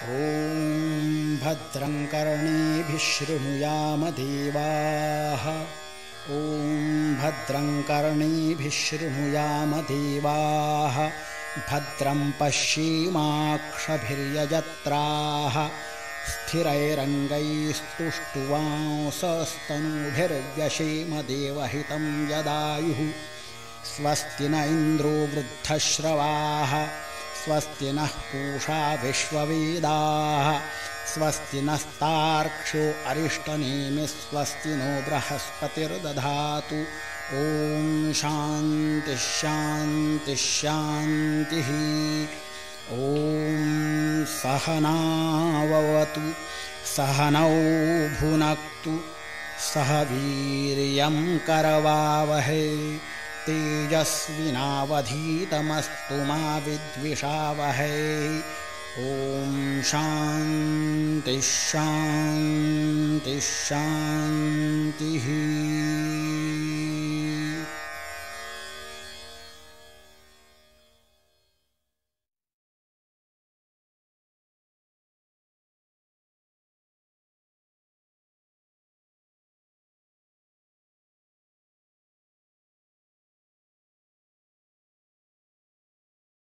ॐ भद्रं कर्णेभिः शृणुयाम देवाः। ॐ भद्रं कर्णेभिः शृणुयाम देवाः। भद्रं पश्येमाक्षभिर्यजत्राः। स्थिरैरङ्गैस्तुष्टुवांसस्तनूभिर्व्यशेम देवहितं यदायुः। स्वस्ति न इन्द्रो वृद्धश्रवाः। स्वस्ति नः पूषा विश्ववेदाः। स्वस्ति नस्तार्क्ष्यो अरिष्टनेमिः। स्वस्ति नो बृहस्पतिर्दधातु। ॐ शान्तिः शान्तिः शान्तिः। ॐ सहनाववतु सहनौ भुनक्तु सह वीर्यं करवावहै। तेजस्विनावधीतमस्तु मा विद्विषावहै। ॐ शान्तिः शान्तिः शान्तिः।